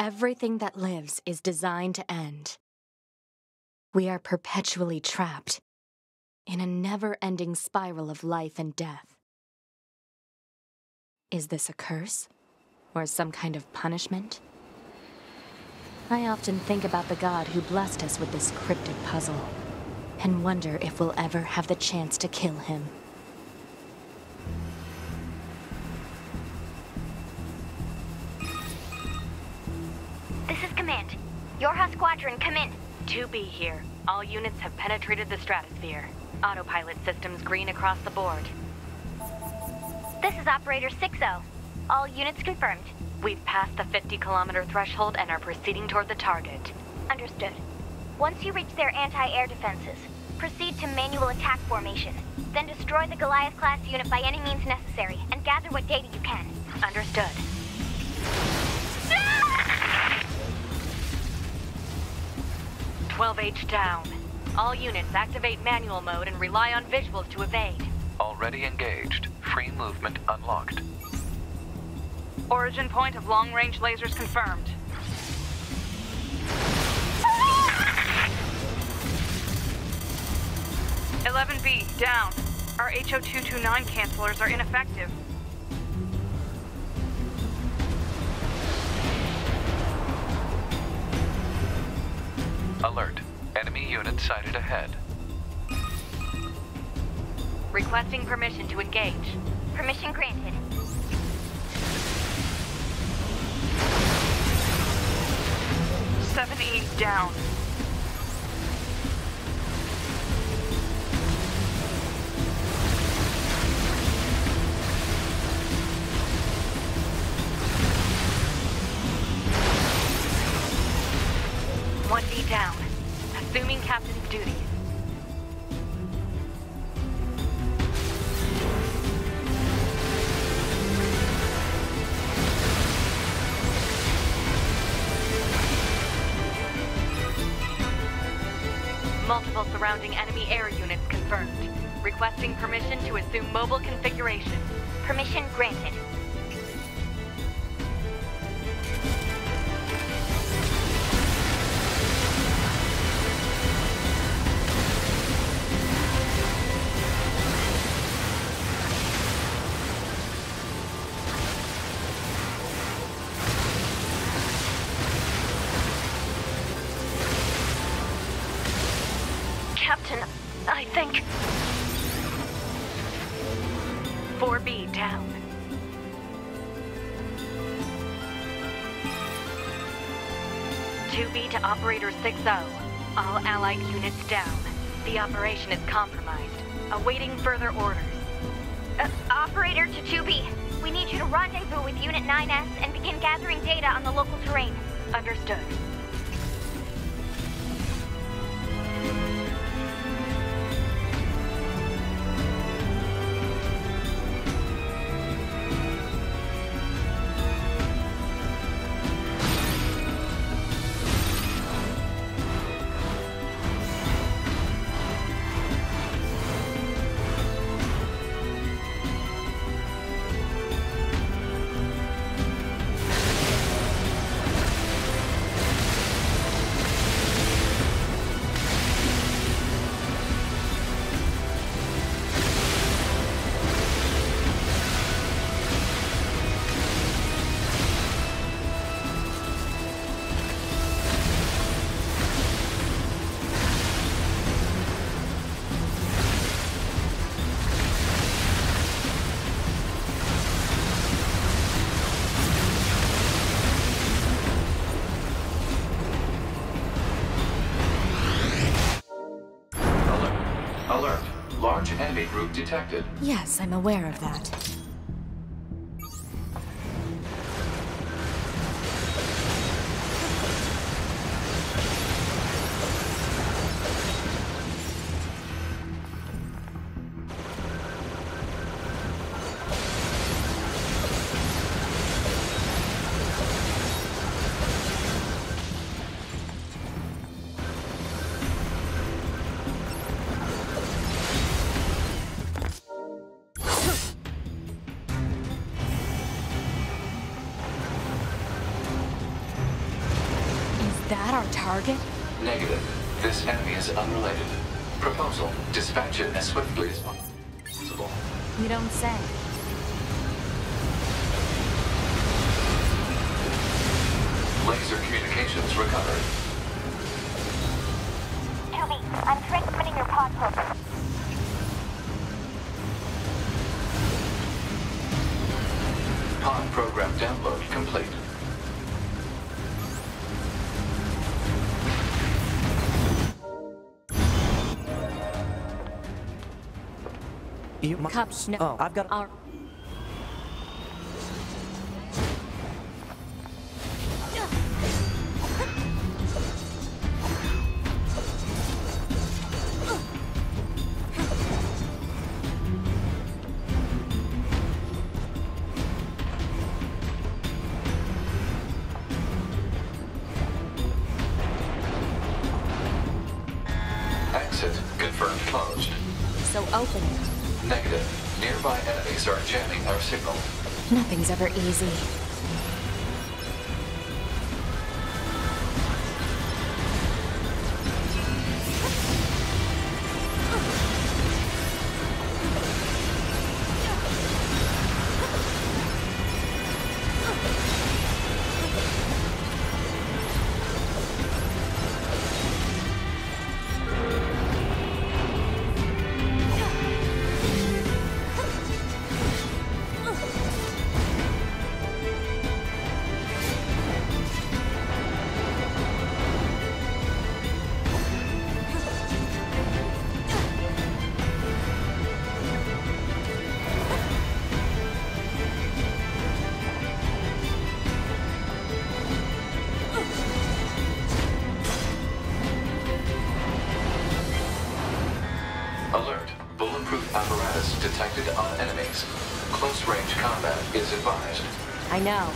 Everything that lives is designed to end. We are perpetually trapped in a never-ending spiral of life and death. Is this a curse? Or some kind of punishment? I often think about the god who blessed us with this cryptic puzzle, and wonder if we'll ever have the chance to kill him. This is Command. Yorha Squadron, come in. 2B here. All units have penetrated the stratosphere. Autopilot systems green across the board. This is Operator 6-0. All units confirmed. We've passed the 50-kilometer threshold and are proceeding toward the target. Understood. Once you reach their anti-air defenses, proceed to manual attack formation. Then destroy the Goliath-class unit by any means necessary, and gather what data you can. Understood. 12H down. All units activate manual mode and rely on visuals to evade. Already engaged. Free movement unlocked. Origin point of long-range lasers confirmed. "11B, down. Our HO229 cancelers are ineffective. Alert. Enemy unit sighted ahead. Requesting permission to engage. Permission granted. "7E, down. One D down. Assuming captain's duties. Multiple surrounding enemy air units confirmed. Requesting permission to assume mobile configuration. Permission granted. Captain, I think... 4B down. 2B to Operator 6-0. All allied units down. The operation is compromised. Awaiting further orders. Operator to 2B. We need you to rendezvous with Unit 9S and begin gathering data on the local terrain. Understood. Alert. Large enemy group detected. Yes, I'm aware of that. that our target? Negative. This enemy is unrelated. Proposal. Dispatch it as swiftly as possible. You don't say. Laser communications recovered. 2B, I'm transmitting your pod program. Pod program download complete. Cup, no. Oh, I've got... Our... Exit confirmed closed. So open it. Negative. Nearby enemies are jamming our signal. Nothing's ever easy. Alert. Bulletproof apparatus detected on enemies. Close range combat is advised. I know.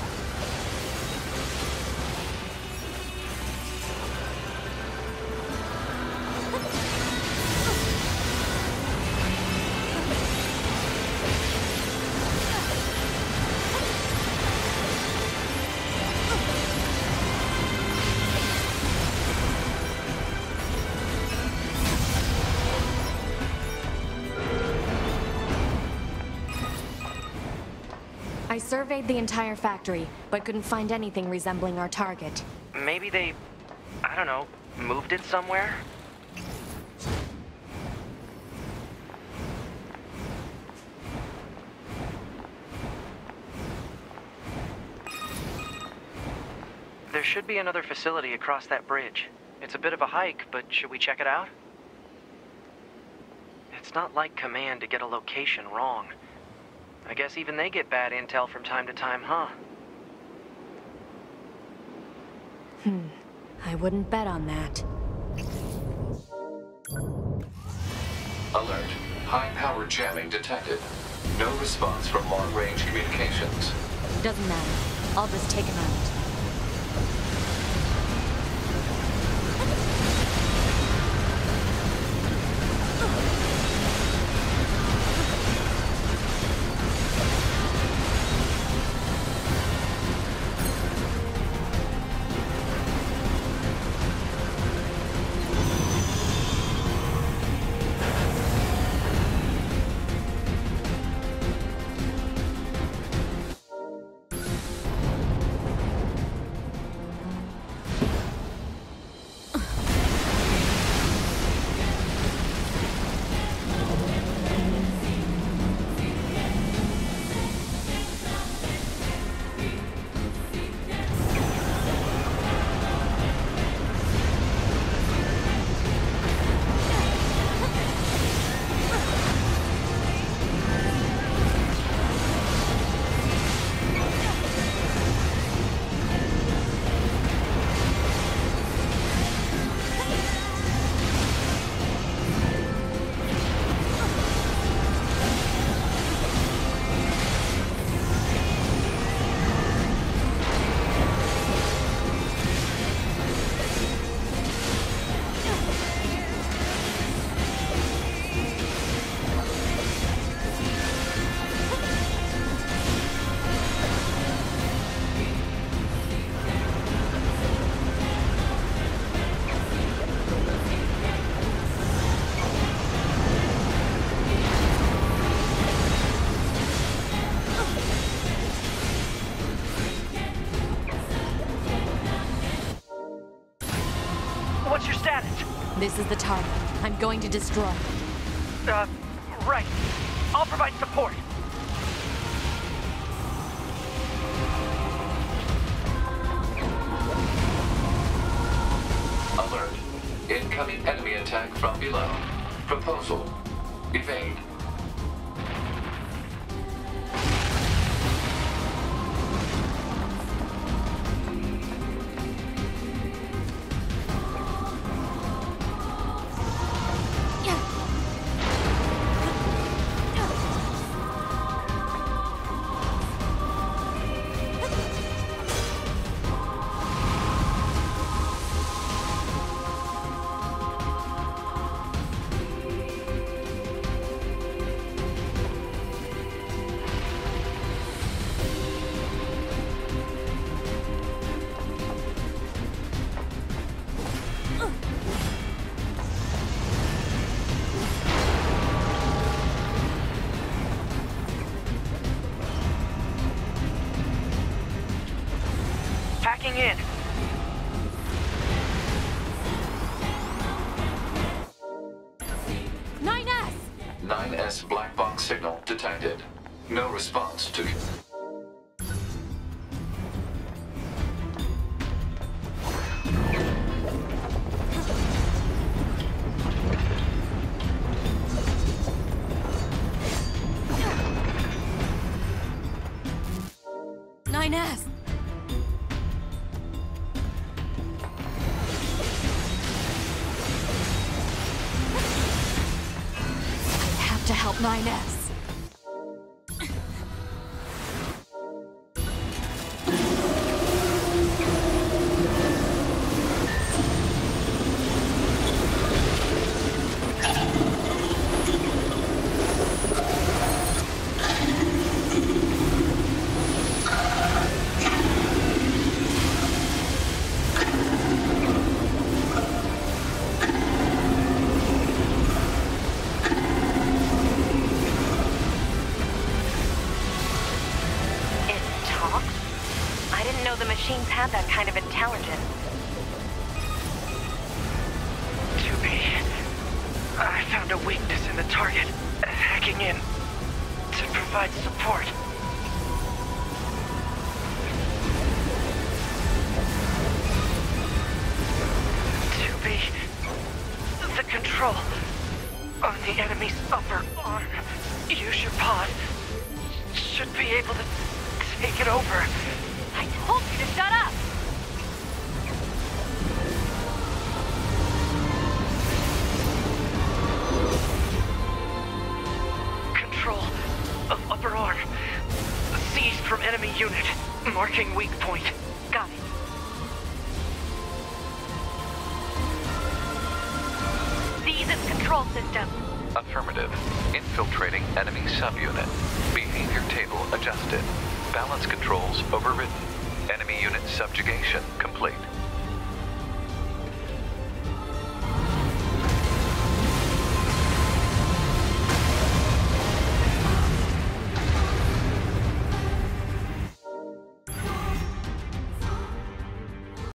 I surveyed the entire factory, but couldn't find anything resembling our target. Maybe they... I don't know, moved it somewhere? There should be another facility across that bridge. It's a bit of a hike, but should we check it out? It's not like Command to get a location wrong. I guess even they get bad intel from time to time, huh? I wouldn't bet on that. Alert. High-power jamming detected. No response from long-range communications. Doesn't matter. I'll just take him out. This is the target. I'm going to destroy. Right. I'll provide support. Alert. Incoming enemy attack from below. Proposal. Evade. Hacking in. Nine-S! 9S black box signal detected. No response to... Nine-S! To help 9S. The machines had that kind of intelligence. 2B. I found a weakness in the target. Hacking in to provide support. The control on the enemy's upper arm. Use your pod. Should be able to take it over. I told you to shut up! Control of upper arm. Seized from enemy unit. Marking weak point. Got it. Seize its control system. Affirmative. Infiltrating enemy subunit. Behavior table adjusted. Balance controls overridden. Enemy unit subjugation complete.